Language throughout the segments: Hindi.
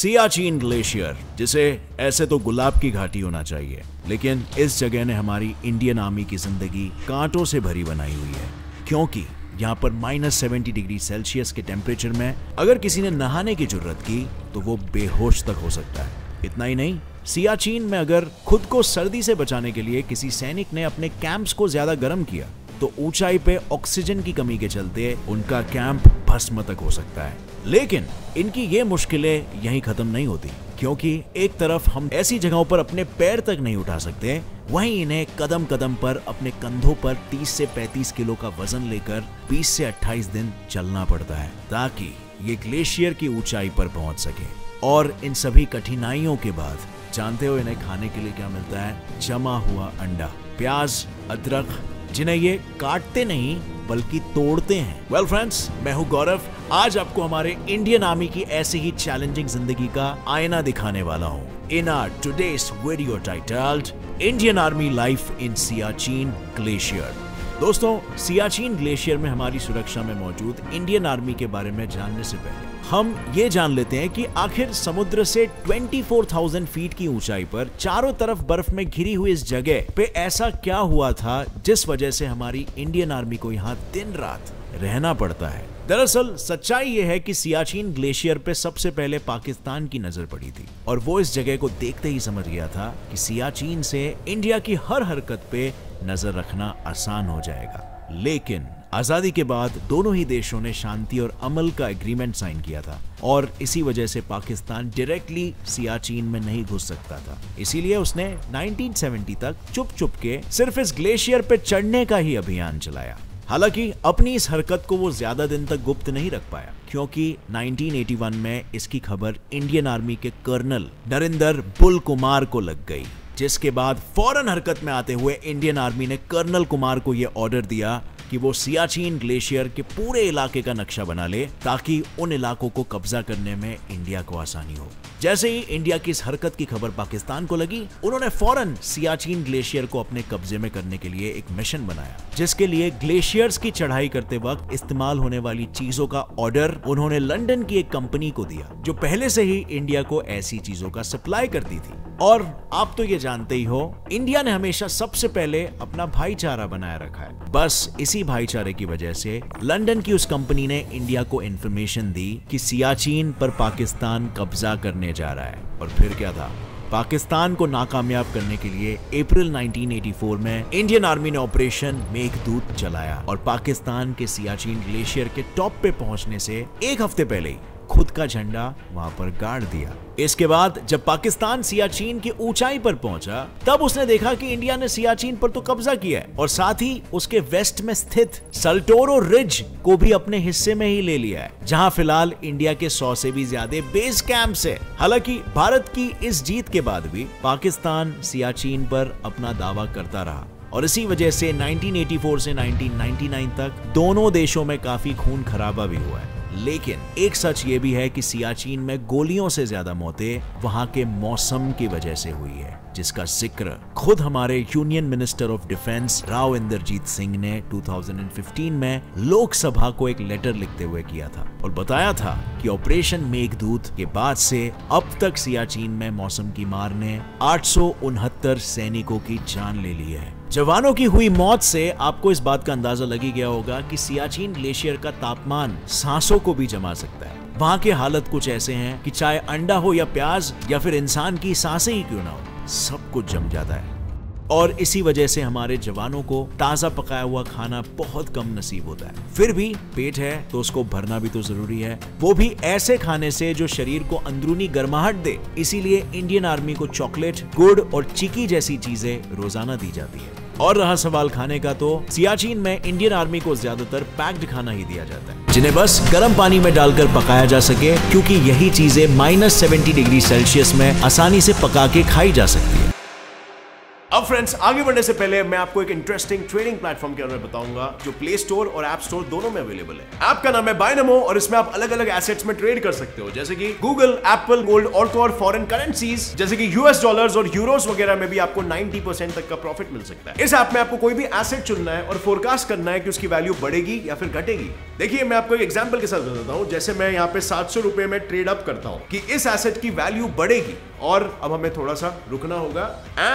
सियाचिन ग्लेशियर, जिसे ऐसे तो गुलाब की घाटी होना चाहिए, लेकिन इस जगह ने हमारी इंडियन आर्मी की जिंदगी कांटों से भरी बनाई हुई है, क्योंकि यहाँ पर -70 डिग्री सेल्सियस के टेम्परेचर में अगर किसी ने नहाने की जरूरत की तो वो बेहोश तक हो सकता है। इतना ही नहीं, सियाचिन में अगर खुद को सर्दी से बचाने के लिए किसी सैनिक ने अपने कैंप्स को ज्यादा गर्म किया तो ऊंचाई पे ऑक्सीजन की कमी के चलते उनका कैंप भस्म तक हो सकता है। लेकिन इनकी ये मुश्किलें यहीं खत्म नहीं होती, क्योंकि एक तरफ हम ऐसी जगहों पर अपने पैर तक नहीं उठा सकते, वहीं इन्हें कदम कदम पर अपने कंधों पर 30 से 35 किलो का वजन लेकर 20 से 28 दिन चलना पड़ता है ताकि ये ग्लेशियर की ऊंचाई पर पहुंच सके। और इन सभी कठिनाइयों के बाद जानते हो इन्हें खाने के लिए क्या मिलता है? जमा हुआ अंडा, प्याज, अदरक, जिन्हें ये काटते नहीं बल्कि तोड़ते हैं। वेल फ्रेंड्स, मैं हूं गौरव। आज आपको हमारे इंडियन आर्मी की ऐसी ही चैलेंजिंग जिंदगी का आईना दिखाने वाला हूं। In our today's video titled Indian army life in Siachen glacier. दोस्तों, सियाचिन ग्लेशियर में हमारी सुरक्षा में मौजूद इंडियन आर्मी के बारे में जानने से पहले हम ये जान लेते हैं कि आखिर समुद्र से 24,000 फीट की ऊंचाई पर चारों तरफ बर्फ में घिरी हुई इस जगह पे ऐसा क्या हुआ था जिस वजह से हमारी इंडियन आर्मी को यहाँ दिन रात रहना पड़ता है। दरअसल सच्चाई ये है कि सियाचिन ग्लेशियर पे सबसे पहले पाकिस्तान की नजर पड़ी थी और वो इस जगह को देखते ही समझ गया था कि सियाचिन से इंडिया की हर हरकत पे नजर रखना आसान हो जाएगा। लेकिन आजादी के बाद दोनों ही देशों ने शांति और अमल का एग्रीमेंट साइन किया था और इसी वजह से पाकिस्तान डायरेक्टली सियाचिन में नहीं घुस सकता था। इसीलिए उसने 1970 तक चुप चुप के सिर्फ इस ग्लेशियर पे चढ़ने का ही अभियान चलाया। हालांकि अपनी इस हरकत को वो ज्यादा दिन तक गुप्त नहीं रख पाया, क्योंकि 1981 में इसकी खबर इंडियन आर्मी के कर्नल नरेंद्र बुल कुमार को लग गई, जिसके बाद फौरन हरकत में आते हुए इंडियन आर्मी ने कर्नल कुमार को यह ऑर्डर दिया कि वो सियाचिन ग्लेशियर के पूरे इलाके का नक्शा बना ले ताकि उन इलाकों को कब्जा करने में इंडिया को आसानी हो। जैसे ही इंडिया की इस हरकत की खबर पाकिस्तान को लगी, उन्होंने फौरन सियाचिन ग्लेशियर को अपने कब्जे में करने के लिए एक मिशन बनाया, जिसके लिए ग्लेशियर्स की चढ़ाई करते वक्त इस्तेमाल होने वाली चीजों का ऑर्डर उन्होंने लंदन की एक कंपनी को दिया, जो पहले से ही इंडिया को ऐसी चीजों का सप्लाई करती थी। और आप तो ये जानते ही हो, इंडिया ने हमेशा सबसे पहले अपना भाईचारा बनाए रखा है। बस इसी भाईचारे की वजह से लंदन की उस कंपनी ने इंडिया को इंफॉर्मेशन दी कि सियाचिन पर पाकिस्तान कब्जा करने जा रहा है। और फिर क्या था? पाकिस्तान को नाकामयाब करने के लिए अप्रैल 1984 में इंडियन आर्मी ने ऑपरेशन मेघदूत चलाया और पाकिस्तान के सियाचिन ग्लेशियर के टॉप पे पहुंचने से एक हफ्ते पहले ही खुद का झंडा वहां पर गाड़ दिया। इसके बाद जब पाकिस्तान सियाचिन की ऊंचाई पर पहुंचा, तब उसने देखा कि इंडिया ने सियाचिन पर तो कब्जा किया है और साथ ही उसके वेस्ट में स्थित सल्टोरो रिज को भी अपने हिस्से में ही ले लिया है, जहां फिलहाल इंडिया के 100 से भी ज्यादा बेस कैंप्स है। हालांकि भारत की इस जीत के बाद भी पाकिस्तान सियाचिन पर अपना दावा करता रहा और इसी वजह से 1984 से 1999 तक दोनों देशों में काफी खून खराबा भी हुआ है। लेकिन एक सच ये भी है कि सियाचिन में गोलियों से ज्यादा मौतें वहां के मौसम की वजह से हुई है, जिसका जिक्र खुद हमारे union minister of defence Rao Inderjit Singh ने 2015 में लोकसभा को एक लेटर लिखते हुए किया था और बताया था कि ऑपरेशन मेघदूत के बाद से अब तक सियाचिन में मौसम की मार ने 869 सैनिकों की जान ले ली है। जवानों की हुई मौत से आपको इस बात का अंदाजा लग ही गया होगा कि सियाचिन ग्लेशियर का तापमान सांसों को भी जमा सकता है। वहां के हालत कुछ ऐसे हैं कि चाहे अंडा हो या प्याज या फिर इंसान की सांसें ही क्यों ना हो, सब कुछ जम जाता है। और इसी वजह से हमारे जवानों को ताजा पकाया हुआ खाना बहुत कम नसीब होता है। फिर भी पेट है तो उसको भरना भी तो जरूरी है, वो भी ऐसे खाने से जो शरीर को अंदरूनी गर्माहट दे। इसीलिए इंडियन आर्मी को चॉकलेट, गुड़ और चिकी जैसी चीजें रोजाना दी जाती है। और रहा सवाल खाने का, तो सियाचिन में इंडियन आर्मी को ज्यादातर पैक्ड खाना ही दिया जाता है, जिन्हें बस गर्म पानी में डालकर पकाया जा सके, क्योंकि यही चीजें -70 डिग्री सेल्सियस में आसानी से पका के खाई जा सकती है। अब फ्रेंड्स, आगे बढ़ने से पहले मैं आपको एक इंटरेस्टिंग ट्रेडिंग प्लेटफॉर्म के बारे में बताऊंगा जो प्ले स्टोर और ऐप स्टोर दोनों में अवेलेबल है। ऐप का नाम है बाइनोमो और इसमें आप अलग अलग एसेट्स में ट्रेड कर सकते हो, जैसे कि गूगल, एप्पल, गोल्ड और फॉरेन करेंसीज जैसे कि यूएस डॉलर्स और यूरोस वगैरह में भी आपको 90% तक का प्रॉफिट मिल सकता है। इस ऐप में आपको कोई भी एसेट चुनना है और फोरकास्ट करना है कि उसकी वैल्यू बढ़ेगी या फिर घटेगी। देखिए, मैं आपको एक एग्जांपल के साथ बताता हूं। जैसे मैं यहाँ पे 700 रुपए में ट्रेड अप करता हूं कि इस एसेट की वैल्यू बढ़ेगी और अब हमें थोड़ा सा रुकना होगा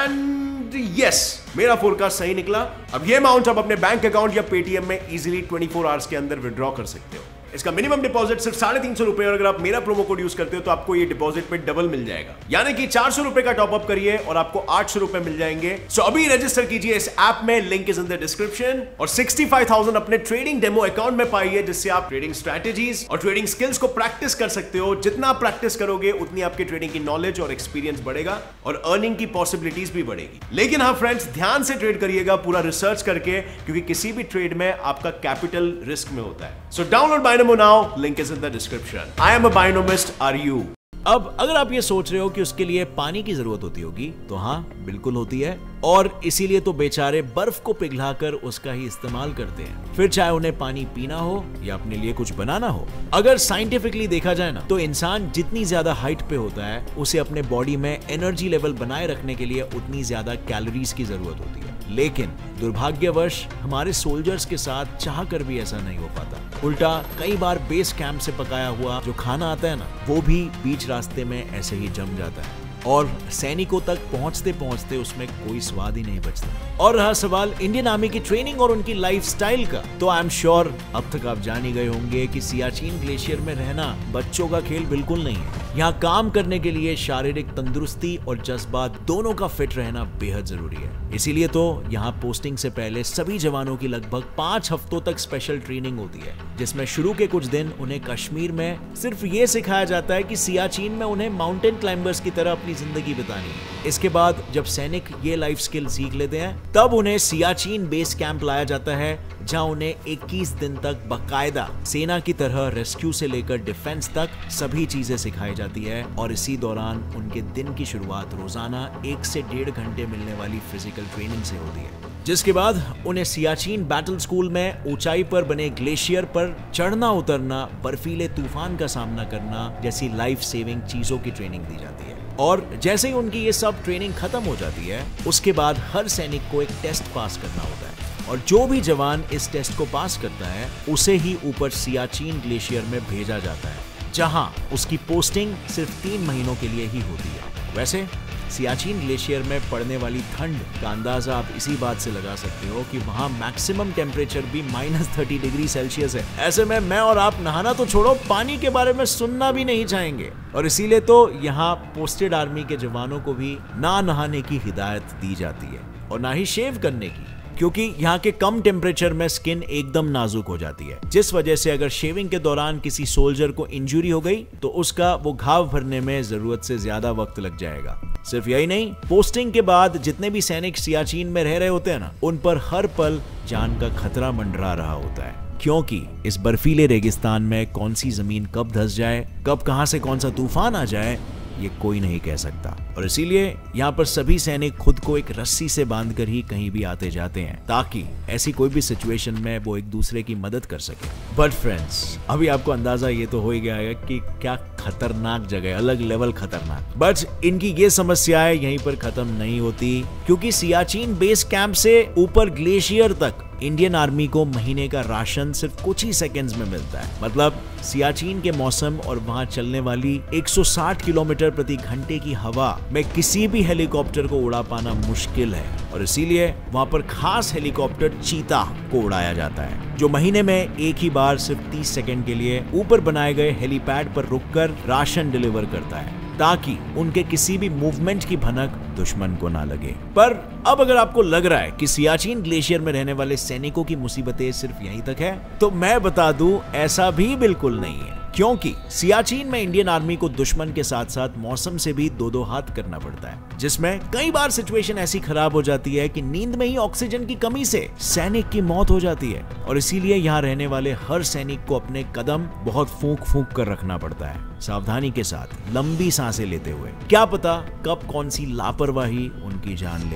एंड यस, मेरा फोरकास्ट सही निकला। अब ये अमाउंट आप अपने बैंक अकाउंट या पेटीएम में इजीली 24 आवर्स के अंदर विड्रॉ कर सकते हो। इसका मिनिमम डिपॉजिट सिर्फ 350 रुपए और अगर आप मेरा प्रोमो कोड यूज करते हो तो आपको ये डिपॉजिट में डबल मिल जाएगा, यानी कि 400 रुपए का टॉप अप करिए और आपको 800 रुपए मिल जाएंगे। सो अभी रजिस्टर कीजिए इस ऐप में, link is in the description, और 65,000 अपने ट्रेडिंग डेमो अकाउंट में पाइए, जिससे आप ट्रेडिंग स्ट्रैटेजीज और ट्रेडिंग स्किल्स को प्रैक्टिस कर सकते हो। जितना आप प्रैक्टिस करोगे उतनी आपके ट्रेडिंग की नॉलेज और एक्सपीरियंस बढ़ेगा और अर्निंग की पॉसिबिलिटीज भी बढ़ेगी। लेकिन हाँ फ्रेंड्स, ध्यान से ट्रेड करिएगा, पूरा रिसर्च करके, क्योंकि किसी भी ट्रेड में आपका कैपिटल रिस्क में होता है। So download Binomo now, link is in the description. I am a binomist, are you? अब अगर आप ये सोच रहे हो कि उसके लिए पानी की जरूरत होती होगी, तो हाँ, बिल्कुल होती है, और इसीलिए तो बेचारे बर्फ को पिघलाकर उसका ही इस्तेमाल करते हैं, फिर चाहे उन्हें पानी पीना हो या अपने लिए कुछ बनाना हो। अगर साइंटिफिकली देखा जाए ना, तो इंसान जितनी ज्यादा हाइट पे होता है, उसे अपने बॉडी में एनर्जी लेवल बनाए रखने के लिए उतनी ज्यादा कैलोरीज की जरूरत होती है। लेकिन दुर्भाग्यवश हमारे सोल्जर्स के साथ चाह कर भी ऐसा नहीं हो पाता। उल्टा कई बार बेस कैंप से पकाया हुआ जो खाना आता है ना, वो भी बीच रास्ते में ऐसे ही जम जाता है और सैनिकों तक पहुंचते पहुंचते उसमें कोई स्वाद ही नहीं बचता। और रहा सवाल इंडियन आर्मी की ट्रेनिंग और उनकी लाइफस्टाइल का, तो आई एम श्योर अब तक आप जान ही गए होंगे कि सियाचिन ग्लेशियर में रहना बच्चों का खेल बिल्कुल नहीं है। यहाँ काम करने के लिए शारीरिक तंदुरुस्ती और जज्बात दोनों का फिट रहना बेहद जरूरी है। इसीलिए तो यहाँ पोस्टिंग से पहले सभी जवानों की लगभग 5 हफ्तों तक स्पेशल ट्रेनिंग होती है, जिसमें शुरू के कुछ दिन उन्हें कश्मीर में सिर्फ ये सिखाया जाता है कि सियाचिन में उन्हें माउंटेन क्लाइंबर्स की तरह अपनी जिंदगी बितानी है। इसके बाद जब सैनिक ये लाइफ स्किल सीख लेते हैं, तब उन्हें सियाचिन बेस कैंप लाया जाता है, जहां उन्हें 21 दिन तक बकायदा सेना की तरह रेस्क्यू से लेकर डिफेंस तक सभी चीजें सिखाई जाती है। और इसी दौरान उनके दिन की शुरुआत रोजाना 1 से 1.5 घंटे मिलने वाली फिजिकल ट्रेनिंग से होती है, जिसके बाद उन्हें सियाचिन बैटल स्कूल में ऊंचाई पर बने ग्लेशियर पर चढ़ना उतरना, बर्फीले तूफान का सामना करना जैसी लाइफ सेविंग चीजों की ट्रेनिंग दी जाती है। और जैसे ही उनकी ये सब ट्रेनिंग खत्म हो जाती है, उसके बाद हर सैनिक को एक टेस्ट पास करना होता है, और जो भी जवान इस टेस्ट को पास करता है उसे ही ऊपर सियाचिन ग्लेशियर में भेजा जाता है, जहां उसकी पोस्टिंग सिर्फ 3 महीनों के लिए ही होती है। वैसे सियाचिन ग्लेशियर में पड़ने वाली ठंड का अंदाजा आप इसी बात से लगा सकते हो कि वहां मैक्सिमम टेम्परेचर भी -30 डिग्री सेल्सियस है। ऐसे में मैं और आप नहाना तो छोड़ो, पानी के बारे में सुनना भी नहीं चाहेंगे। और इसीलिए तो यहाँ पोस्टेड आर्मी के जवानों को भी ना नहाने की हिदायत दी जाती है और ना ही शेव करने की, क्योंकि यहाँ के कम टेम्परेचर में स्किन एकदम नाजुक हो जाती है, जिस वजह से अगर शेविंग के दौरान किसी सोल्जर को इंजरी हो गई तो उसका वो घाव भरने में जरूरत से ज्यादा वक्त लग जाएगा। सिर्फ यही नहीं, पोस्टिंग के बाद जितने भी सैनिक सियाचिन में रह रहे होते हैं ना, उन पर हर पल जान का खतरा मंडरा रहा होता है, क्योंकि इस बर्फीले रेगिस्तान में कौन सी जमीन कब धंस जाए, कब कहां से कौन सा तूफान आ जाए, ये कोई नहीं कह सकता। और इसीलिए यहाँ पर सभी सैनिक खुद को एक रस्सी से बांधकर ही कहीं भी आते जाते हैं, ताकि ऐसी कोई भी सिचुएशन में वो एक दूसरे की मदद कर सके। बट फ्रेंड्स, अभी आपको अंदाजा ये तो हो ही गया है कि क्या खतरनाक जगह, अलग लेवल खतरनाक। बट इनकी ये समस्याएं यहीं पर खत्म नहीं होती, क्योंकि सियाचिन बेस कैंप से ऊपर ग्लेशियर तक इंडियन आर्मी को महीने का राशन सिर्फ कुछ ही सेकंड्स में मिलता है। मतलब सियाचिन के मौसम और वहां चलने वाली 160 किलोमीटर प्रति घंटे की हवा में किसी भी हेलीकॉप्टर को उड़ा पाना मुश्किल है, और इसीलिए वहां पर खास हेलीकॉप्टर चीता को उड़ाया जाता है, जो महीने में एक ही बार सिर्फ 30 सेकंड के लिए ऊपर बनाए गए हेलीपैड पर रुककर राशन डिलीवर करता है, ताकि उनके किसी भी मूवमेंट की भनक दुश्मन को ना लगे। पर अब अगर आपको लग रहा है कि सियाचिन ग्लेशियर में रहने वाले सैनिकों की मुसीबतें सिर्फ यहीं तक है, तो मैं बता दूं, ऐसा भी बिल्कुल नहीं है। क्योंकि सियाचिन में इंडियन आर्मी को दुश्मन के साथ साथ मौसम से भी दो हाथ करना पड़ता है, जिसमें कई बार सिचुएशन ऐसी खराब हो जाती है कि नींद में ही ऑक्सीजन की कमी से सैनिक की मौत हो जाती है। और इसीलिए यहाँ रहने वाले हर सैनिक को अपने कदम बहुत फूंक फूंक कर रखना पड़ता है, सावधानी के साथ, लंबी सांसें लेते हुए। क्या पता कब कौन सी लापरवाही उनकी जान ले ले।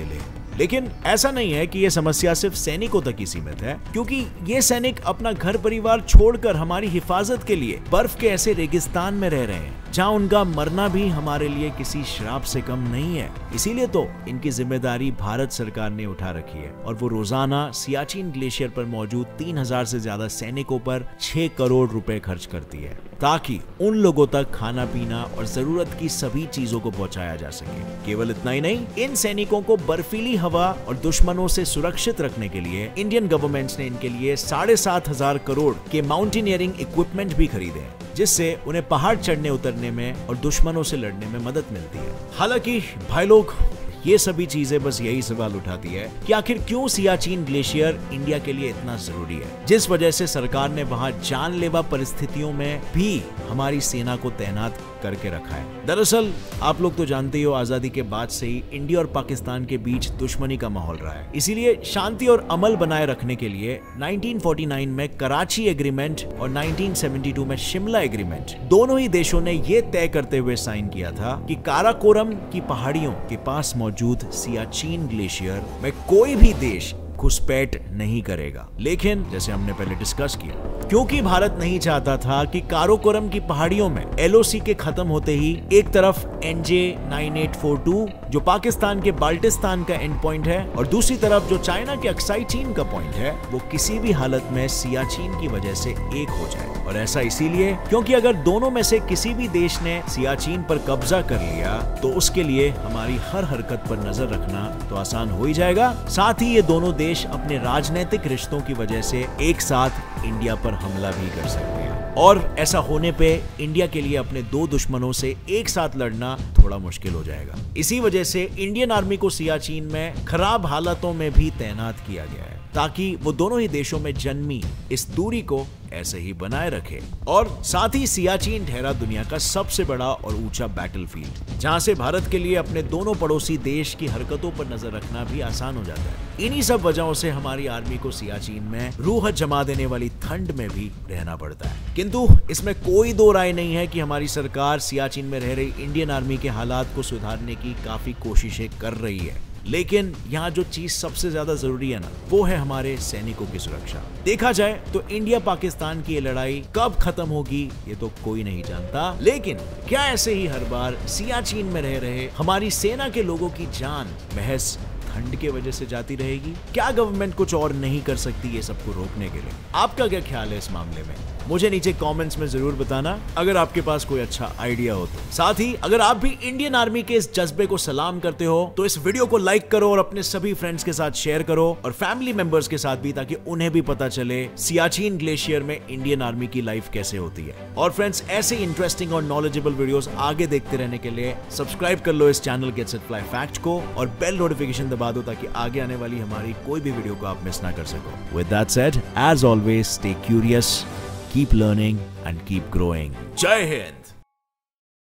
लेकिन ऐसा नहीं है कि ये समस्या सिर्फ सैनिकों तक ही सीमित है, क्योंकि ये सैनिक अपना घर परिवार छोड़कर हमारी हिफाजत के लिए बर्फ के ऐसे रेगिस्तान में रह रहे हैं जहाँ उनका मरना भी हमारे लिए किसी श्राप से कम नहीं है। इसीलिए तो इनकी जिम्मेदारी भारत सरकार ने उठा रखी है और वो रोजाना सियाचिन ग्लेशियर पर मौजूद 3000 से ज्यादा सैनिकों पर 6 करोड़ रुपए खर्च करती है, ताकि उन लोगों तक खाना पीना और जरूरत की सभी चीजों को पहुंचाया जा सके। केवल इतना ही नहीं, इन सैनिकों को बर्फीली हवा और दुश्मनों से सुरक्षित रखने के लिए इंडियन गवर्नमेंट ने इनके लिए 7,500 करोड़ के माउंटेनियरिंग इक्विपमेंट भी खरीदे, जिससे उन्हें पहाड़ चढ़ने उतरने में और दुश्मनों से लड़ने में मदद मिलती है। हालांकि भाई लोग, ये सभी चीजें बस यही सवाल उठाती है कि आखिर क्यों सियाचिन ग्लेशियर इंडिया के लिए इतना जरूरी है, जिस वजह से सरकार ने वहां जानलेवा परिस्थितियों में भी हमारी सेना को तैनात करके रखा है। दरअसल आप लोग तो जानते ही हो, आजादी के बाद से ही इंडिया और पाकिस्तान के बीच दुश्मनी का माहौल रहा है। इसीलिए शांति और अमल बनाए रखने के लिए 1949 में कराची एग्रीमेंट और 1972 में शिमला एग्रीमेंट, दोनों ही देशों ने ये तय करते हुए साइन किया था कि काराकोरम की पहाड़ियों के पास मौजूद सियाचिन ग्लेशियर में कोई भी देश घुसपैठ नहीं करेगा। लेकिन जैसे हमने पहले डिस्कस किया, क्योंकि भारत नहीं चाहता था कि काराकोरम की पहाड़ियों में एलओसी के खत्म होते ही एक तरफ NJ 9842 जो पाकिस्तान के बाल्टिस्तान का एंड पॉइंट है और दूसरी तरफ जो चाइना के अक्साई चीन का पॉइंट है, वो किसी भी हालत में सियाचिन की वजह से एक हो जाए। और ऐसा इसीलिए क्योंकि अगर दोनों में से किसी भी देश ने सियाचिन पर कब्जा कर लिया तो उसके लिए हमारी हर हरकत पर नजर रखना तो आसान हो ही जाएगा। साथ ही ये दोनों देश अपने राजनीतिक रिश्तों की वजह से एक साथ इंडिया पर हमला भी कर सकते हैं, और ऐसा होने पे इंडिया के लिए अपने दो दुश्मनों से एक साथ लड़ना थोड़ा मुश्किल हो जाएगा। इसी वजह से इंडियन आर्मी को सियाचिन में खराब हालातों में भी तैनात किया गया है, ताकि वो दोनों ही देशों में जन्मी इस दूरी को ऐसे ही बनाए रखे। और साथ ही सियाचिन ठहरा दुनिया का सबसे बड़ा और ऊंचा बैटलफील्ड, जहां से भारत के लिए अपने दोनों पड़ोसी देश की हरकतों पर नजर रखना भी आसान हो जाता है। इन्हीं सब वजहों से हमारी आर्मी को सियाचिन में रूह जमा देने वाली ठंड में भी रहना पड़ता है। किंतु इसमें कोई दो राय नहीं है कि हमारी सरकार सियाचिन में रह रही इंडियन आर्मी के हालात को सुधारने की काफी कोशिशें कर रही है। लेकिन यहाँ जो चीज सबसे ज्यादा जरूरी है ना, वो है हमारे सैनिकों की सुरक्षा। देखा जाए तो इंडिया पाकिस्तान की ये लड़ाई कब खत्म होगी ये तो कोई नहीं जानता, लेकिन क्या ऐसे ही हर बार सियाचिन में रह रहे हमारी सेना के लोगों की जान महज ठंड के वजह से जाती रहेगी? क्या गवर्नमेंट कुछ और नहीं कर सकती ये सबको रोकने के लिए? आपका क्या ख्याल है इस मामले में? मुझे नीचे कमेंट्स में जरूर बताना, अगर आपके पास कोई अच्छा आइडिया हो तो। साथ ही अगर आप भी इंडियन आर्मी के इस जज्बे को सलाम करते हो तो इस वीडियो को लाइक करो और अपने सभी फ्रेंड्स के साथ शेयर करो, और फैमिली मेंबर्स के साथ भी, ताकि उन्हें भी पता चले सियाचिन ग्लेशियर में इंडियन आर्मी की लाइफ कैसे होती है। और फ्रेंड्स, ऐसे इंटरेस्टिंग और नॉलेजेबल वीडियोस आगे देखते रहने के लिए सब्सक्राइब कर लो इस channel gets it fly fact को, और बेल नोटिफिकेशन दबा दो ताकि आगे आने वाली हमारी कोई भी वीडियो को आप मिस ना कर सको। With that said, as always, stay curious, keep learning and keep growing. Jai Hind!